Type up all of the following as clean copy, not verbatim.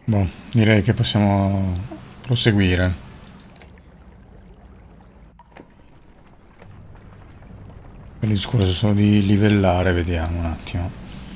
Boh, direi che possiamo proseguire. Il discorso solo di livellare, vediamo un attimo.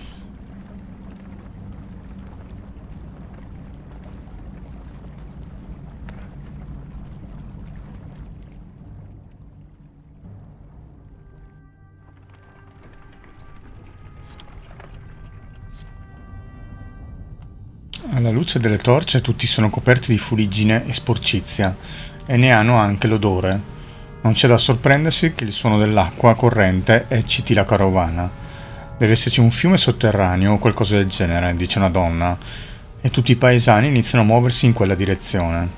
Alla luce delle torce tutti sono coperti di fuliggine e sporcizia e ne hanno anche l'odore. Non c'è da sorprendersi che il suono dell'acqua corrente ecciti la carovana. Deve esserci un fiume sotterraneo o qualcosa del genere, dice una donna, e tutti i paesani iniziano a muoversi in quella direzione.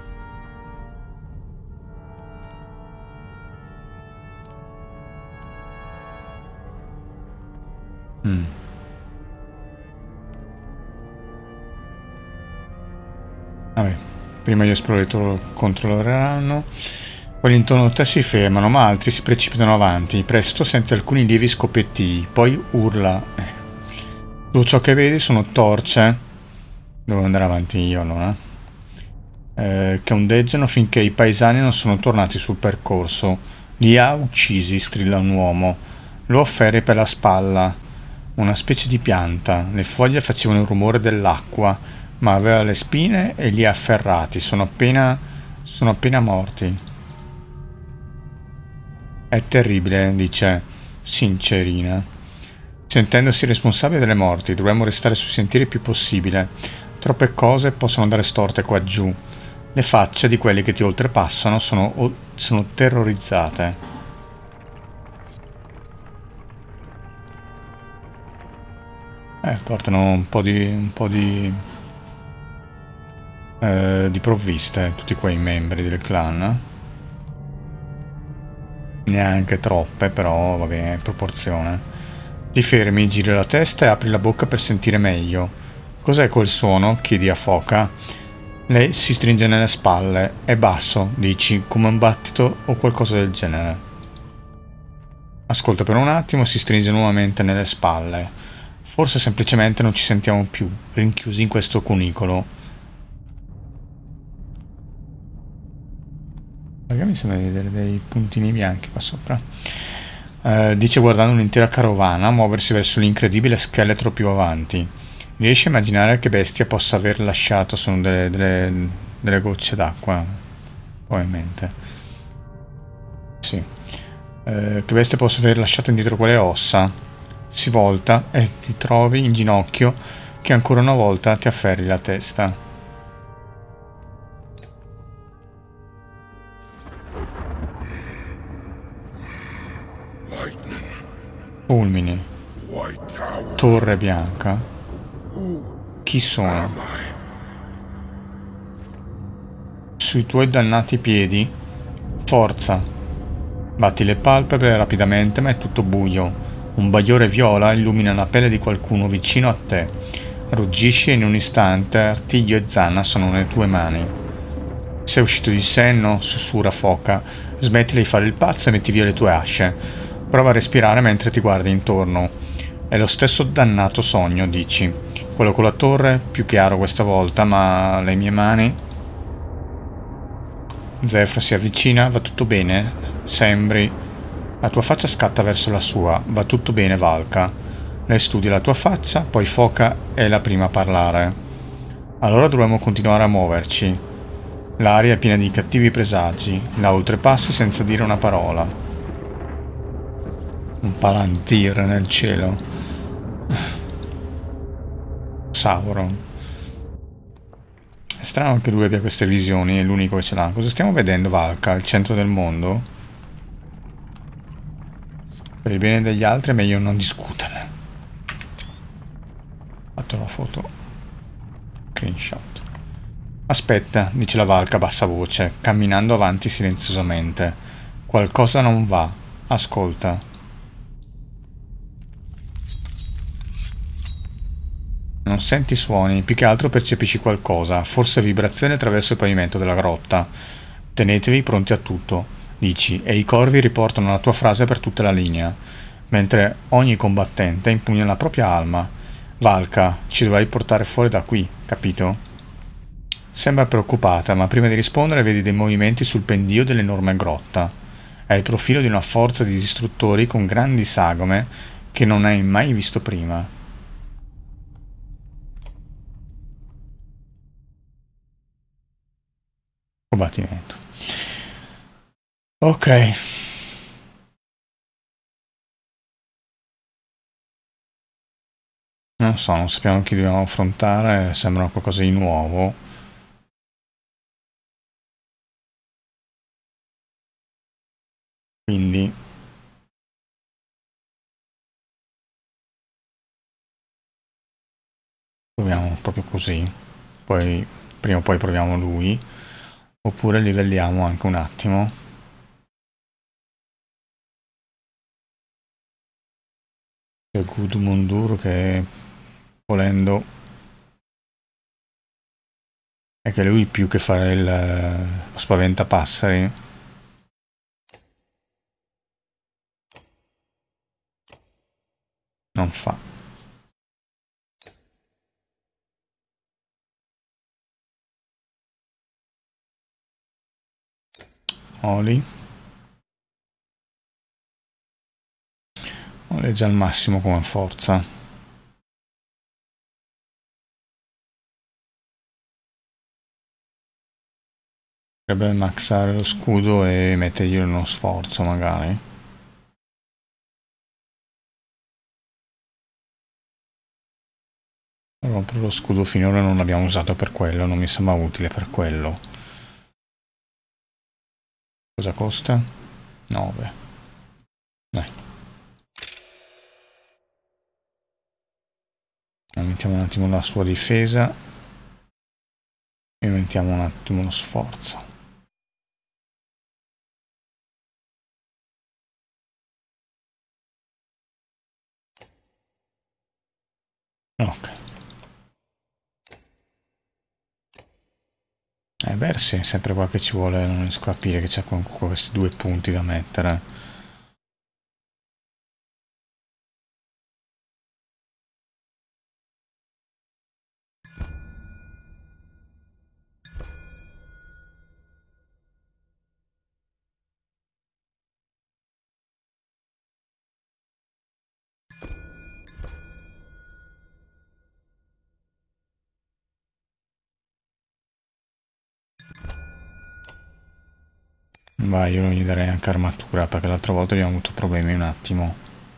Vabbè, prima gli esploratori controlleranno. Quelli intorno a te si fermano, ma altri si precipitano avanti. Presto senti alcuni lievi scoppiettii, poi urla. Tutto ciò che vedi sono torce. Devo andare avanti io allora. Che ondeggiano finché i paesani non sono tornati sul percorso. Li ha uccisi, strilla un uomo. Lo afferri per la spalla. Una specie di pianta. Le foglie facevano il rumore dell'acqua, ma aveva le spine e li ha afferrati. Sono appena morti. È terribile, dice Sincerina, sentendosi responsabile delle morti. Dovremmo restare sui sentieri il più possibile. Troppe cose possono andare storte qua giù. Le facce di quelli che ti oltrepassano sono terrorizzate. Portano un po' di provviste tutti quei membri del clan. Neanche troppe, però va bene, in proporzione. Ti fermi, giri la testa e apri la bocca per sentire meglio. Cos'è quel suono? Chiedi a Foca. Lei si stringe nelle spalle. È basso, dici, come un battito o qualcosa del genere. Ascolta per un attimo e si stringe nuovamente nelle spalle. Forse semplicemente non ci sentiamo più, rinchiusi in questo cunicolo. Perché mi sembra di vedere dei puntini bianchi qua sopra? Dice guardando un'intera carovana muoversi verso l'incredibile scheletro più avanti. Riesci a immaginare che bestia possa aver lasciato? Sono delle gocce d'acqua, probabilmente. Sì. Che bestia possa aver lasciato indietro quelle ossa? Si volta e ti trovi in ginocchio che ancora una volta ti afferri la testa. Fulmini. Torre bianca. Chi sono? Sui tuoi dannati piedi? Forza. Batti le palpebre rapidamente, ma è tutto buio. Un bagliore viola illumina la pelle di qualcuno vicino a te. Ruggisci e in un istante artiglio e zanna sono nelle tue mani. Sei uscito di senno? Sussurra Foca. Smettila di fare il pazzo e metti via le tue asce. Prova a respirare mentre ti guardi intorno. È lo stesso dannato sogno, dici. Quello con la torre, più chiaro questa volta, ma le mie mani... Zefra si avvicina. Va tutto bene? Sembri... La tua faccia scatta verso la sua. Va tutto bene, Valka. Lei studia la tua faccia, poi Foca è la prima a parlare. Allora dovremmo continuare a muoverci. L'aria è piena di cattivi presagi. La oltrepassi senza dire una parola. Un palantir nel cielo. Sauron. È strano che lui abbia queste visioni, è l'unico che ce l'ha. Cosa stiamo vedendo, Valka? Il centro del mondo? Per il bene degli altri è meglio non discuterne. Ho fatto la foto. Screenshot. Aspetta, dice la Valka a bassa voce, camminando avanti silenziosamente. Qualcosa non va. Ascolta. Non senti suoni, più che altro percepisci qualcosa, forse vibrazioni attraverso il pavimento della grotta. Tenetevi pronti a tutto, dici, e i corvi riportano la tua frase per tutta la linea, mentre ogni combattente impugna la propria alma. Valka, ci dovrai portare fuori da qui, capito? Sembra preoccupata, ma prima di rispondere vedi dei movimenti sul pendio dell'enorme grotta. Ha il profilo di una forza di distruttori con grandi sagome che non hai mai visto prima. Combattimento. Ok. Non so, non sappiamo chi dobbiamo affrontare, sembra qualcosa di nuovo. Quindi proviamo proprio così. Poi prima o poi proviamo lui. Oppure livelliamo anche un attimo. C'è Gudmundur che volendo è che lui più che fare lo spaventapasseri non fa. Oli. Oli è già al massimo come forza. Potrebbe maxare lo scudo e mettergli uno sforzo magari. Rompere lo scudo finora non l'abbiamo usato per quello, non mi sembra utile per quello. Cosa costa? 9. Aumentiamo un attimo la sua difesa e aumentiamo un attimo lo sforzo. Ok. Bersi è sempre qua che ci vuole, non riesco a capire che c'è questi due punti da mettere. Vai, io non gli darei anche armatura perché l'altra volta abbiamo avuto problemi un attimo.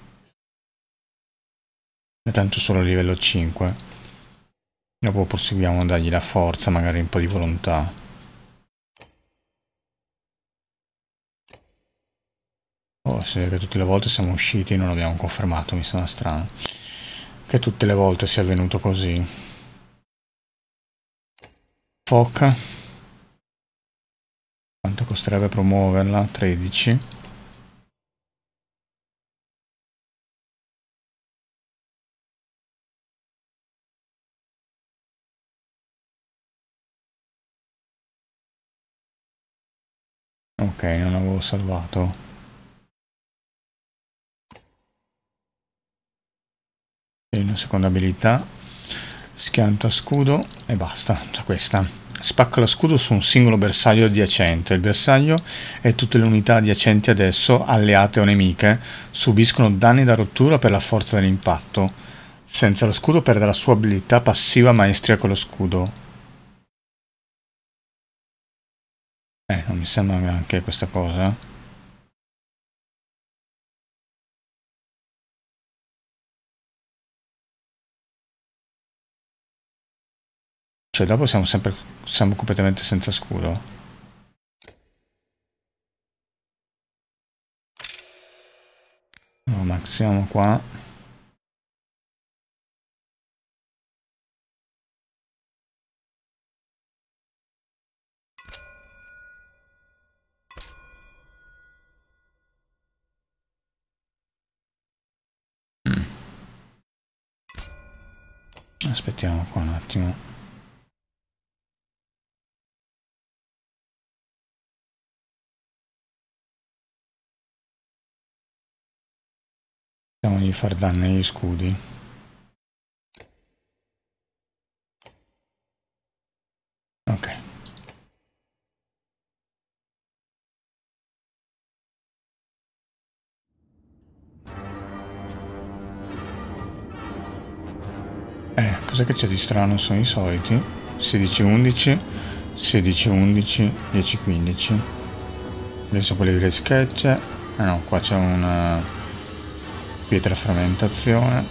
E tanto solo a livello 5. Dopo proseguiamo a dargli la forza, magari un po' di volontà. Oh, si vede che tutte le volte siamo usciti e non abbiamo confermato, mi sembra strano. Che tutte le volte sia avvenuto così. Foca. Quanto costerebbe promuoverla? 13. Ok, non avevo salvato. E una seconda abilità. Schianta scudo e basta. Già questa. Spacca lo scudo su un singolo bersaglio adiacente. Il bersaglio e tutte le unità adiacenti ad esso, alleate o nemiche, subiscono danni da rottura per la forza dell'impatto. Senza lo scudo perde la sua abilità passiva maestria con lo scudo. Non mi sembra anche questa cosa. Cioè dopo siamo completamente senza scudo. Lo maxiamo qua. Aspettiamo qua un attimo. Cerchiamo di far danni agli scudi. No, Ok. Cos'è che c'è di strano? Sono i soliti 16-11, 16-11, 10-15. Adesso quelli di sketch. No, qua c'è una pietra frammentazione.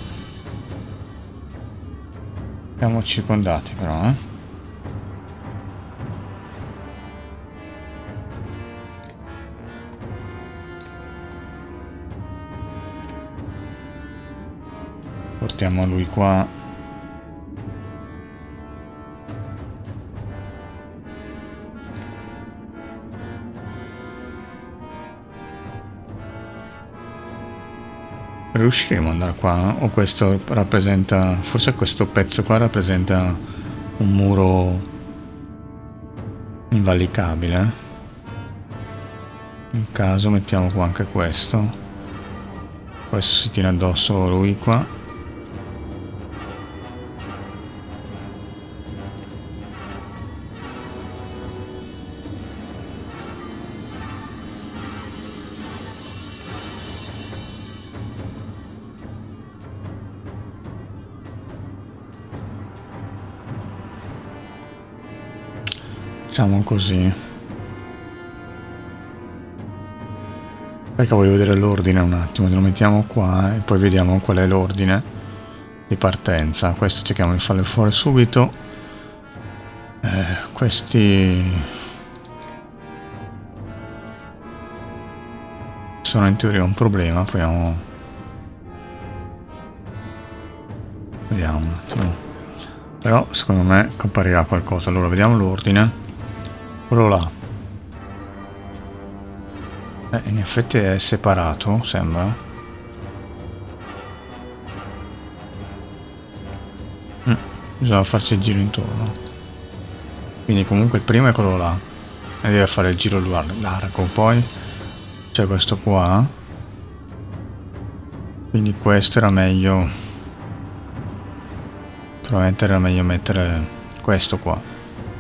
Siamo circondati però, Portiamo lui qua. Riusciremo ad andare qua, no? O questo rappresenta... Forse questo pezzo qua rappresenta un muro invalicabile. In caso mettiamo qua anche questo. Questo si tiene addosso lui qua. Facciamo così. Perché voglio vedere l'ordine un attimo. Lo mettiamo qua e poi vediamo qual è l'ordine di partenza. Questo cerchiamo di farlo fuori subito. Questi sono in teoria un problema. Proviamo. Vediamo un attimo. Però secondo me comparirà qualcosa. Allora vediamo l'ordine. Quello là. In effetti è separato, sembra. Bisogna farci il giro intorno. Quindi comunque il primo è quello là. E deve fare il giro largo. Poi c'è questo qua. Quindi questo era meglio. Probabilmente era meglio mettere questo qua.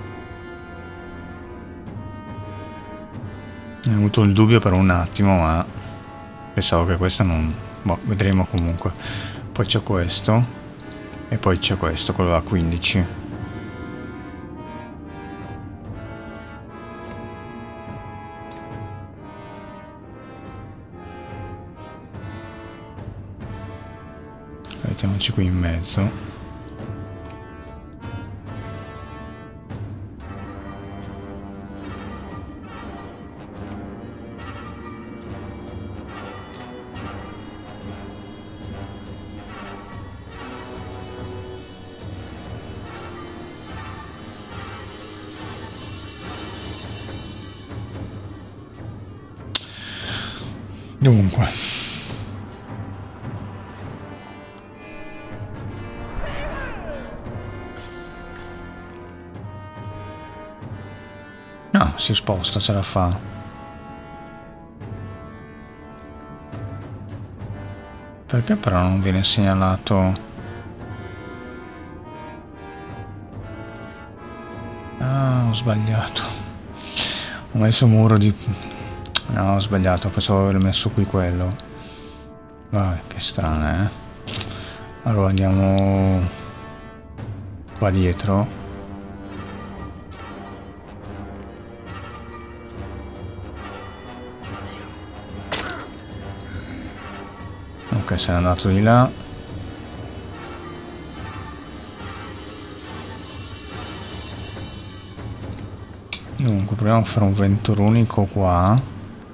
Ho avuto il dubbio per un attimo, ma pensavo che questa non... Boh, vedremo comunque. Poi c'è questo. E poi c'è questo, quello da 15. Mettiamoci qui in mezzo. Dunque, no, si sposta, ce la fa. Perché però non viene segnalato? Ah, ho sbagliato. Ho messo un muro di... No, ho sbagliato, pensavo aver messo qui quello. Vabbè, che strano, Allora andiamo qua dietro. Ok, se n'è andato di là. Dunque, proviamo a fare un venturo unico qua.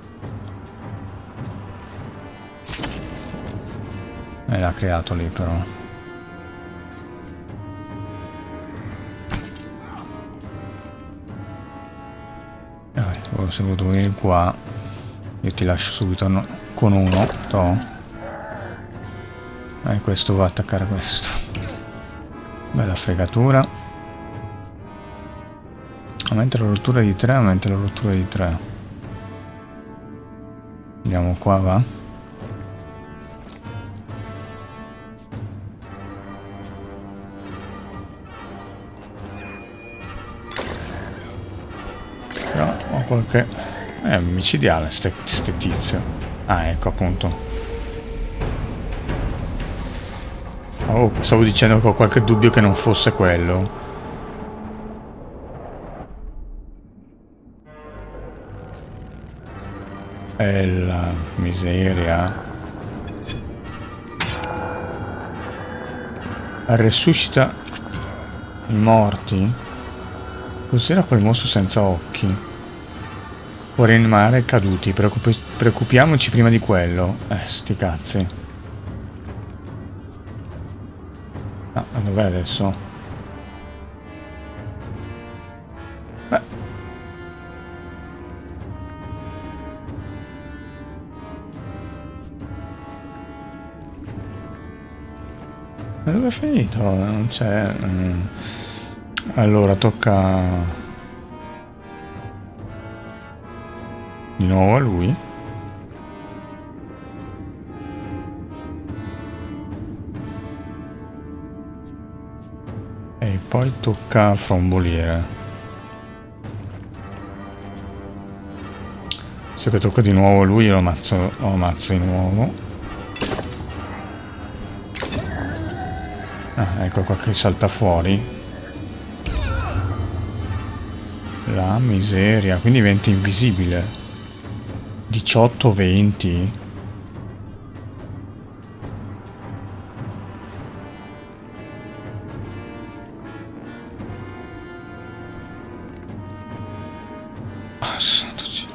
E l'ha creato lì però. Dai, se vuoi venire qua, io ti lascio subito con uno. E questo va a attaccare questo. Bella fregatura. Aumenta la rottura di 3, aumenta la rottura di 3. Andiamo qua, va? Però ho qualche... è micidiale ste tizio. Ah, ecco appunto. Oh, stavo dicendo che ho qualche dubbio che non fosse quello. È la miseria. Resuscita i morti. Cos'era quel mostro senza occhi? Può rianimare i caduti. Preoccupiamoci prima di quello. Sti cazzi. Ah, dov'è adesso? Ma dove è finito? Non c'è... Allora, tocca... di nuovo a lui. E poi tocca a Fromboliere. Se che tocca di nuovo a lui, lo ammazzo di nuovo. Ah, ecco qua che salta fuori. La miseria, quindi diventa invisibile. 18-20. Ah, santo cielo.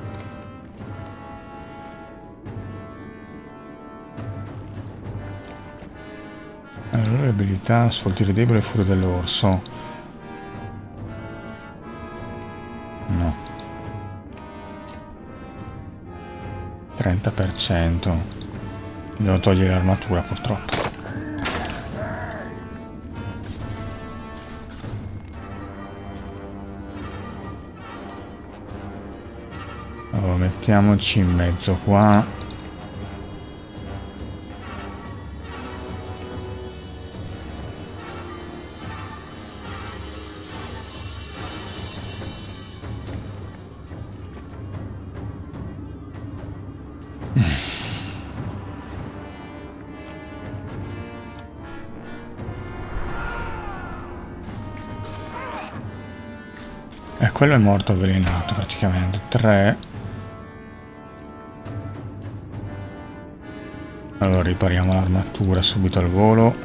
Allora le abilità, sfoltire debole e furia dell'orso. No. 30%. Devo togliere l'armatura purtroppo. Allora mettiamoci in mezzo qua. E quello è morto avvelenato praticamente. 3. Allora ripariamo l'armatura subito al volo.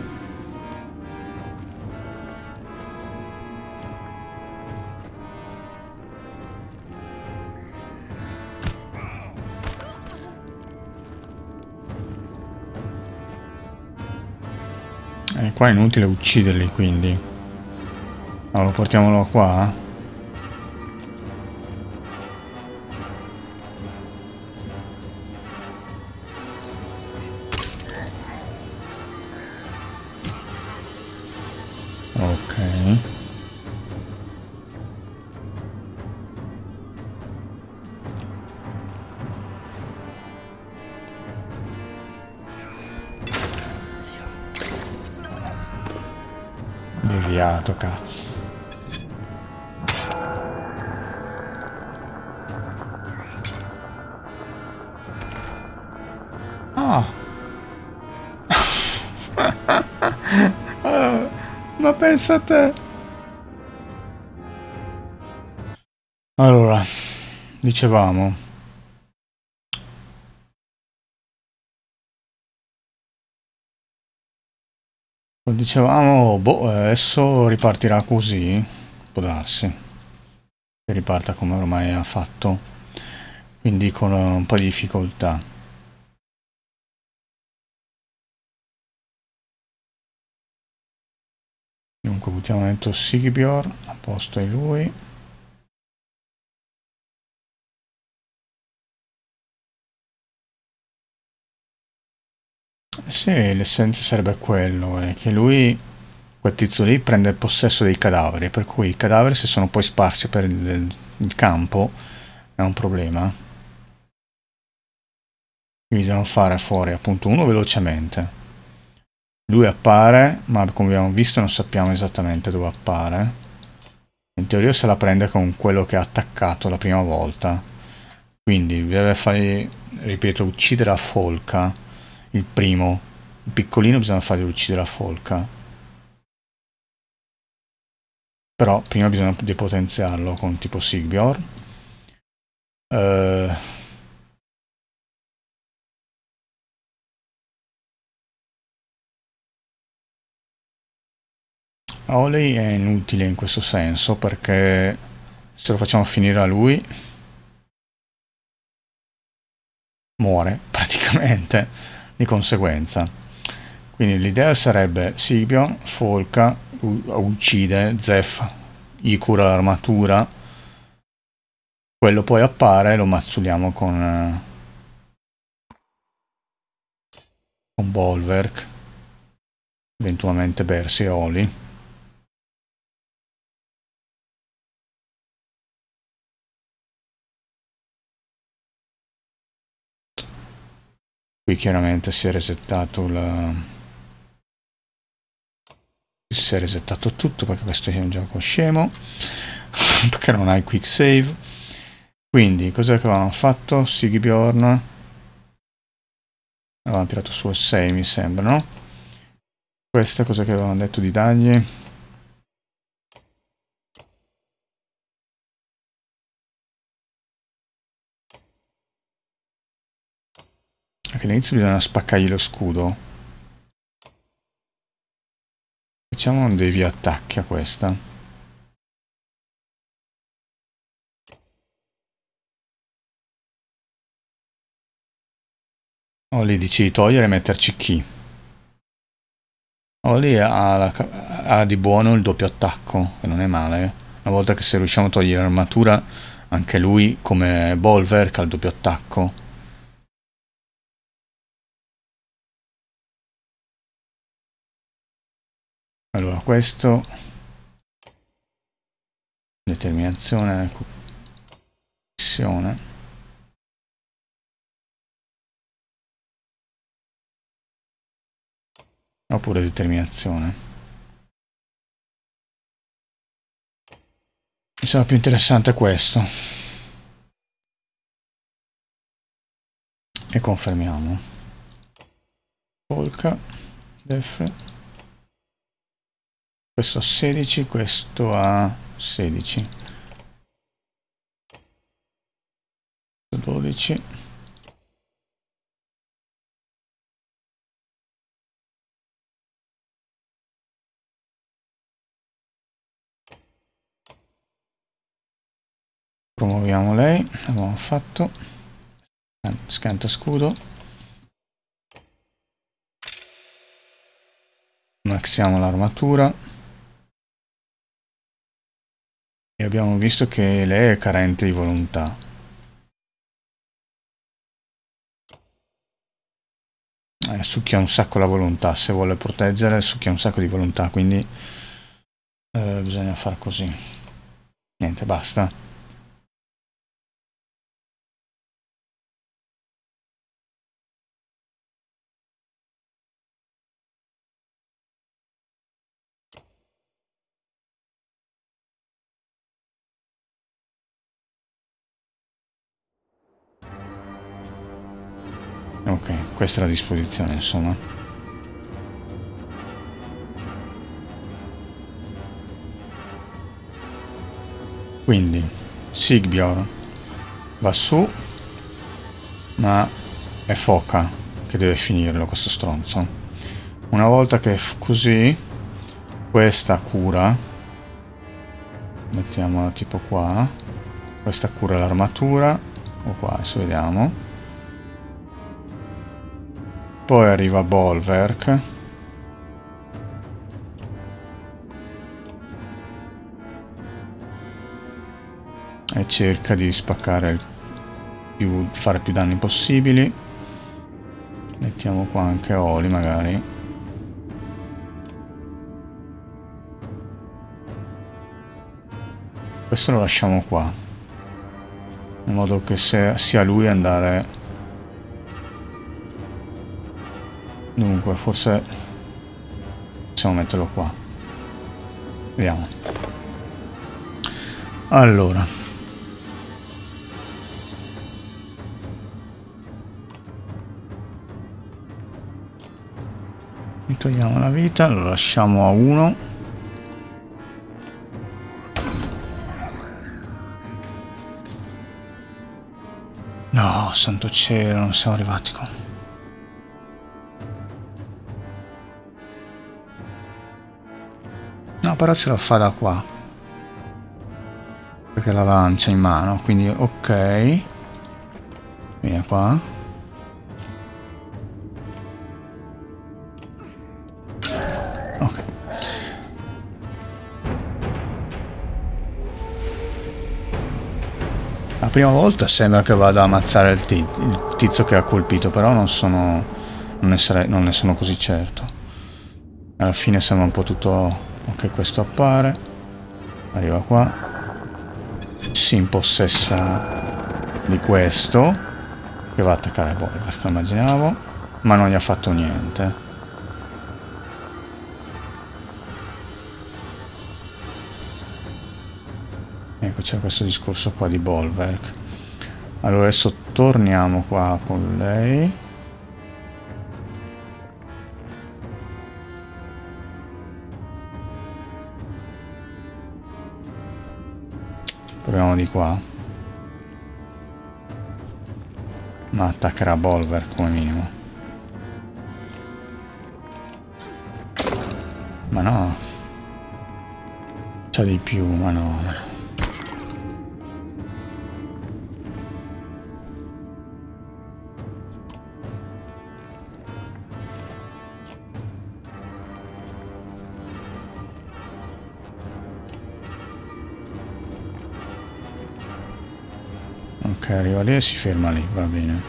E qua è inutile ucciderli quindi. Allora portiamolo qua. Ok. Deviato, cazzo. Ah. Ma pensa a te. Allora, dicevamo. Dicevamo, boh, adesso ripartirà così. Può darsi. Che riparta come ormai ha fatto. Quindi con un po' di difficoltà. Dunque buttiamo dentro Sigbjorn, a posto è lui. Sì, l'essenza sarebbe quello, è che lui, quel tizio lì, prende il possesso dei cadaveri, per cui i cadaveri se sono poi sparsi per il campo è un problema. Quindi bisogna fare fuori appunto uno velocemente. Lui appare, ma come abbiamo visto non sappiamo esattamente dove appare. In teoria se la prende con quello che ha attaccato la prima volta. Quindi deve fare, ripeto, uccidere a Folca. Il primo. Il piccolino bisogna fargli uccidere a Folca. Però prima bisogna depotenziarlo con tipo Sigbjorn. Oley è inutile in questo senso perché se lo facciamo finire a lui muore praticamente di conseguenza. Quindi l'idea sarebbe Sigbjorn, Folca, uccide, Zef gli cura l'armatura, quello poi appare e lo mazzuliamo con Bolverk, eventualmente Percy e Oli. Qui chiaramente si è resettato si è resettato tutto perché questo è un gioco scemo perché non hai quick save. Quindi cos'è che avevano fatto? Sigbjorn avevano tirato su 6 mi sembra, no? Questa cosa che avevano detto di dargli? Anche all'inizio bisogna spaccargli lo scudo. Facciamo dei via attacchi a questa. O lì dici di togliere e metterci chi? O lì ha di buono il doppio attacco, che non è male. Una volta che se riusciamo a togliere l'armatura, anche lui come Bolverk ha il doppio attacco. Allora questo, determinazione, missione. Oppure determinazione. Mi sembra più interessante questo. E confermiamo. Polka, def. Questo a 16, questo a 16. 12. Promuoviamo lei, abbiamo fatto. Scanta scudo. Maxiamo l'armatura. E abbiamo visto che lei è carente di volontà. Succhia un sacco la volontà, se vuole proteggere succhia un sacco di volontà, quindi bisogna far così. Niente, basta. Ok, questa è la disposizione, insomma. Quindi Sigbjorn va su, ma è Foca che deve finirlo questo stronzo. Una volta che è così, questa cura, mettiamola tipo qua, questa cura l'armatura, o qua, adesso vediamo. Poi arriva Bolverk. E cerca di spaccare fare più danni possibili. Mettiamo qua anche Oli magari. Questo lo lasciamo qua, in modo che sia lui andare. Dunque forse possiamo metterlo qua, vediamo. Allora, gli togliamo la vita, lo lasciamo a 1. No, santo cielo, non siamo arrivati qua. No, però ce la fa da qua, perché la lancia in mano, quindi ok. Vieni qua. Ok. La prima volta sembra che vada a ammazzare il tizio che ha colpito, però non ne sono così certo. Alla fine sembra un po' tutto. Ok, questo appare, arriva qua, si impossessa di questo che va a attaccare Bolver, lo immaginavo, ma non gli ha fatto niente. Ecco, c'è questo discorso qua di Bolverk. Allora adesso torniamo qua con lei. Proviamo di qua. Ma attaccherà Bolverk come minimo. Ma no. C'ha di più, ma no. Ok, arriva lì e si ferma lì, va bene.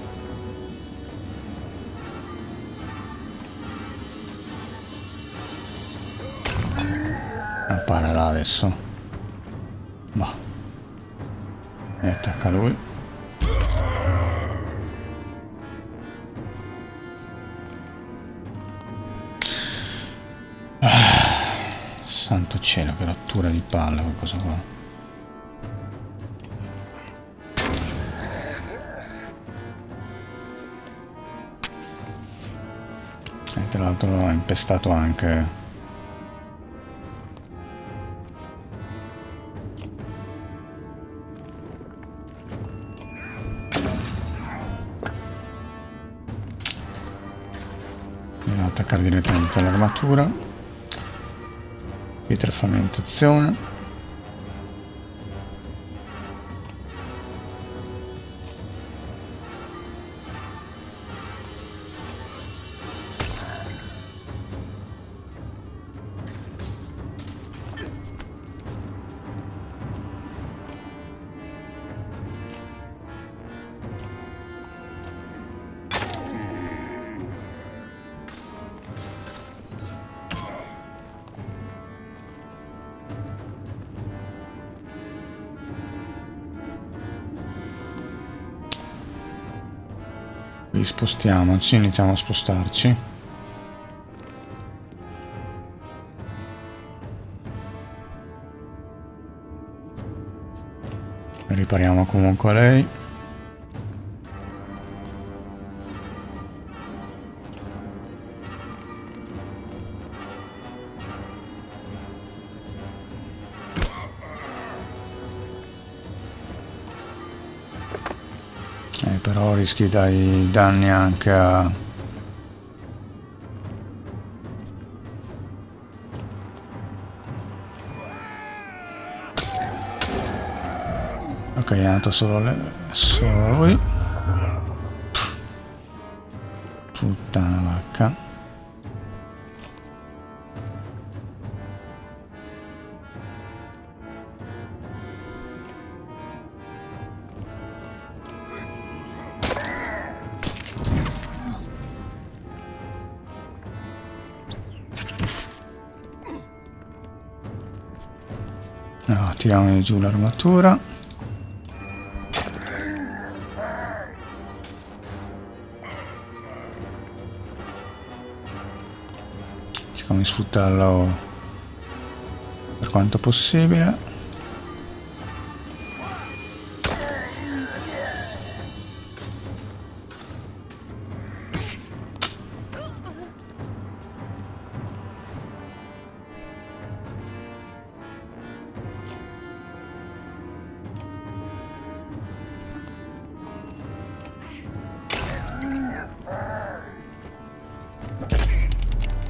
Appare là adesso. Bah. E attacca lui. Santo cielo, che rottura di palle qualcosa qua. Tra l'altro ha impestato anche devo attaccare direttamente all'armatura. Pietra frammentazione. Spostiamoci, iniziamo a spostarci. Ripariamo comunque lei. Però rischi dai danni anche a... Ok, è andato solo lui. Puttana vacca. No, tiriamo giù l'armatura. Cerchiamo di sfruttarlo per quanto possibile.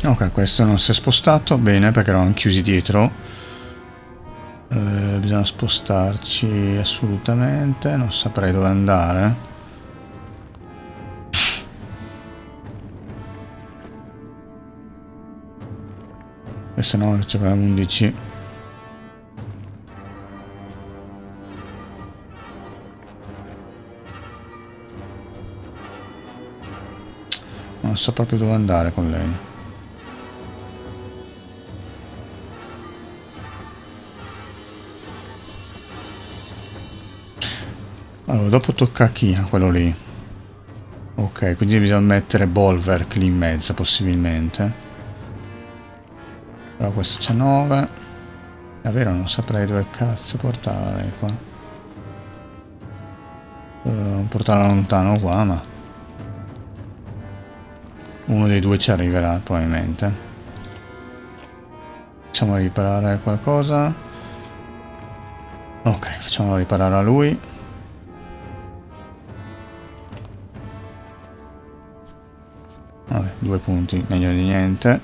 Ok, questo non si è spostato. Bene, perché erano chiusi dietro. Bisogna spostarci assolutamente. Non saprei dove andare. E se no c'aveva 11. Non so proprio dove andare con lei. Allora, dopo tocca a chi? A quello lì. Ok, quindi bisogna mettere Bolverk lì in mezzo, possibilmente. Però questo c'è 9. Davvero non saprei dove cazzo portarla lei qua. Portarla lontano qua, ma... uno dei due ci arriverà, probabilmente. Facciamo riparare qualcosa. Ok, facciamo riparare a lui. Vabbè, 2 punti, meglio di niente.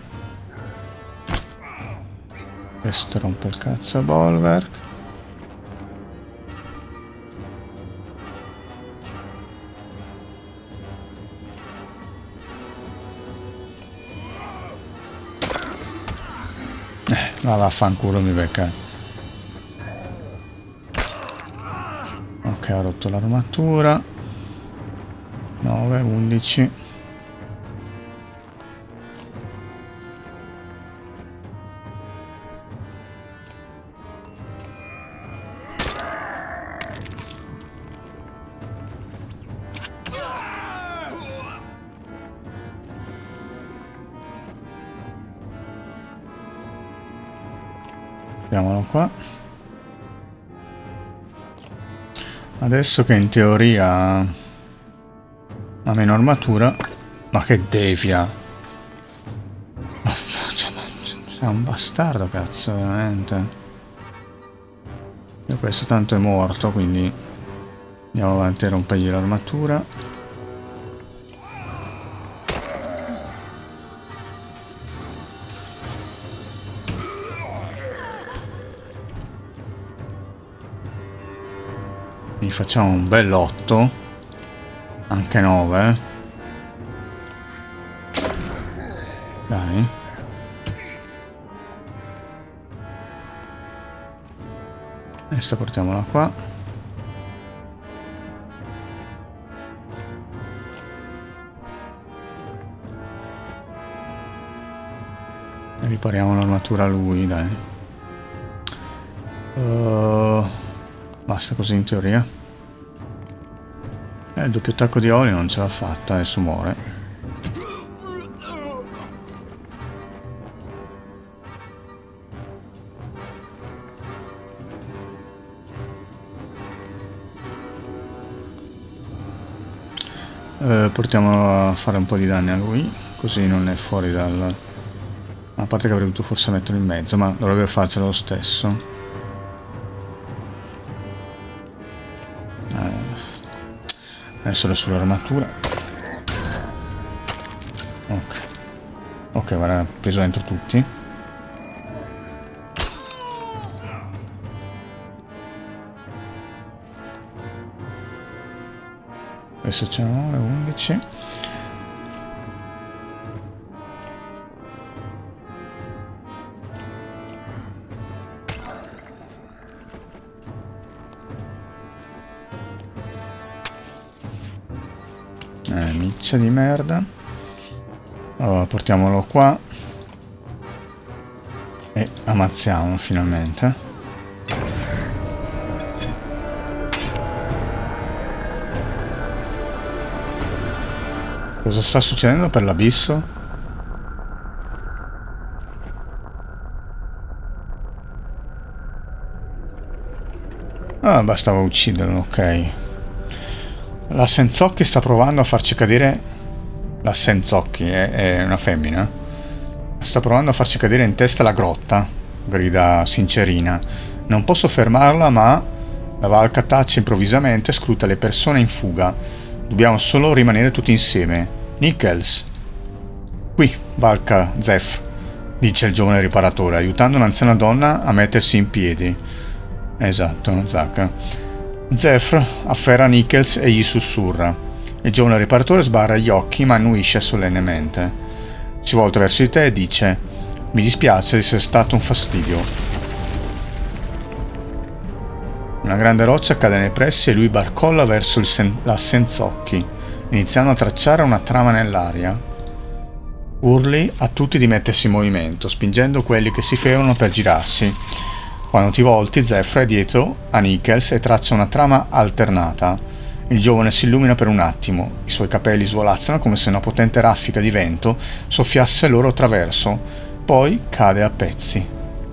Questo rompe il cazzo a Bolverk. Ma vaffanculo mi becca. Ok, ho rotto l'armatura. 9, 11. Mettiamolo qua. Adesso che in teoria ha meno armatura. Ma che devia! Sei un bastardo, cazzo, veramente. E questo tanto è morto, quindi andiamo avanti a rompergli l'armatura. Facciamo un bel 8, anche 9. Dai. Questa portiamola qua. E ripariamo l'armatura a lui, dai. Basta così in teoria. Il doppio attacco di olio non ce l'ha fatta, adesso muore. Portiamolo a fare un po' di danni a lui, così non è fuori dal... A parte che avrei dovuto forse metterlo in mezzo, ma dovrebbe farcelo lo stesso. Adesso è sull'armatura. Ok. Ok, guarda, ha preso dentro tutti. Adesso c'è 9, 11. Miccia di merda. Allora, portiamolo qua. E ammazziamolo finalmente. Cosa sta succedendo per l'abisso? Ah, bastava ucciderlo, ok. La Senzocchi sta provando a farci cadere. La Senzocchi è una femmina. Sta provando a farci cadere in testa la grotta, grida Sincerina. Non posso fermarla, ma la Valka taccia improvvisamente e scruta le persone in fuga. Dobbiamo solo rimanere tutti insieme. Nichols. Qui, Valka Zeph, dice il giovane riparatore, aiutando un'anziana donna a mettersi in piedi. Esatto, Zack. Zeph afferra Nichols e gli sussurra. Il giovane riparatore sbarra gli occhi ma annuisce solennemente. Si volta verso di te e dice: mi dispiace di essere stato un fastidio. Una grande roccia cade nei pressi e lui barcolla verso la Senzocchi, iniziando a tracciare una trama nell'aria. Urli a tutti di mettersi in movimento, spingendo quelli che si fermano per girarsi. Quando ti volti, Zeph è dietro a Nichols e traccia una trama alternata. Il giovane si illumina per un attimo, i suoi capelli svolazzano come se una potente raffica di vento soffiasse loro attraverso, poi cade a pezzi.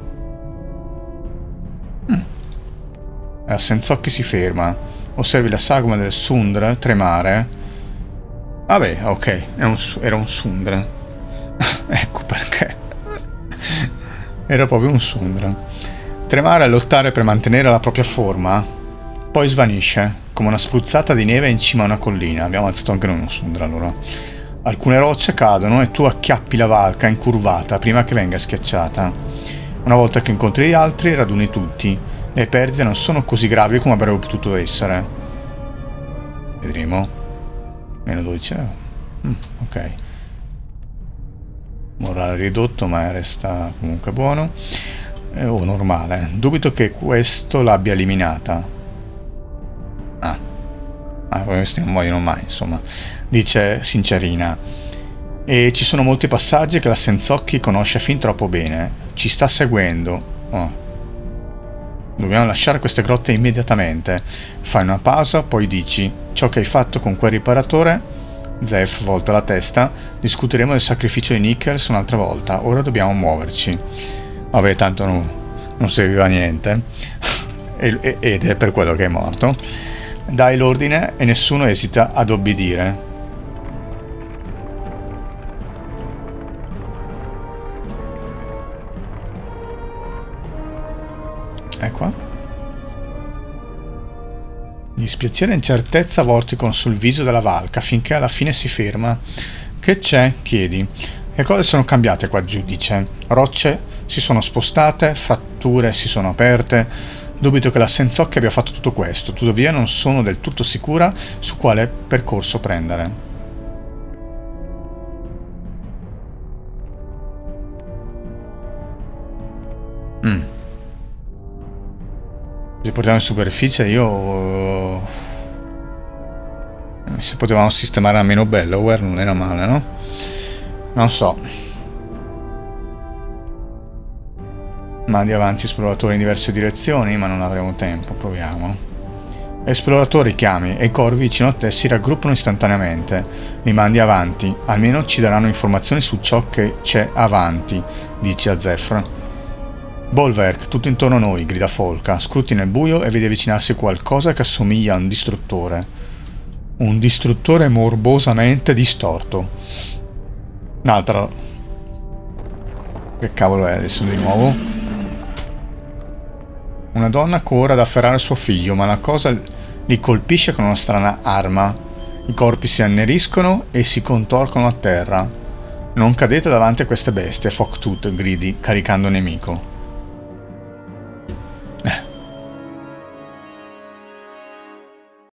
La Senzocchi si ferma, osservi la sagoma del Sundra tremare. Vabbè, ok, era un Sundra. Ecco perché. Era proprio un Sundra. Tremare e lottare per mantenere la propria forma, poi svanisce, come una spruzzata di neve in cima a una collina. Abbiamo alzato anche noi un Sundra, allora. Alcune rocce cadono e tu acchiappi la Valka incurvata prima che venga schiacciata. Una volta che incontri gli altri, raduni tutti. Le perdite non sono così gravi come avrebbero potuto essere. Vedremo. Meno 12. Ok. Morale ridotto, ma resta comunque buono. O normale. Dubito che questo l'abbia eliminata. Questi non muoiono mai, insomma. Dice Sincerina. E ci sono molti passaggi che la Senzocchi conosce fin troppo bene. Ci sta seguendo. Dobbiamo lasciare queste grotte immediatamente. Fai una pausa, poi dici: ciò che hai fatto con quel riparatore. Zeph volta la testa. Discuteremo del sacrificio di Nichols un'altra volta. Ora dobbiamo muoverci. Vabbè, tanto non serviva a niente. Ed è per quello che è morto. Dai l'ordine e nessuno esita ad obbedire. Ecco. Dispiacere e incertezza vorticano sul viso della Valka finché alla fine si ferma. Che c'è? Chiedi. Le cose sono cambiate qua giù, dice. Rocce si sono spostate, fratture si sono aperte. Dubito che la Senzocchi abbia fatto tutto questo, tuttavia non sono del tutto sicura su quale percorso prendere. Se portiamo in superficie se potevamo sistemare almeno Bellower non era male, no? Non so. Mandi avanti esploratori in diverse direzioni, ma non avremo tempo, proviamo. Esploratori chiami e i corvi vicino a te si raggruppano istantaneamente. Li mandi avanti, almeno ci daranno informazioni su ciò che c'è avanti, dice a Zeph. Bolverk, tutto intorno a noi, grida Folka. Scruti nel buio e vedi avvicinarsi qualcosa che assomiglia a un distruttore. Un distruttore morbosamente distorto. Un'altra. Che cavolo è adesso di nuovo? Una donna corre ad afferrare suo figlio, ma la cosa li colpisce con una strana arma. I corpi si anneriscono e si contorcono a terra. Non cadete davanti a queste bestie, Foktut gridi, caricando nemico.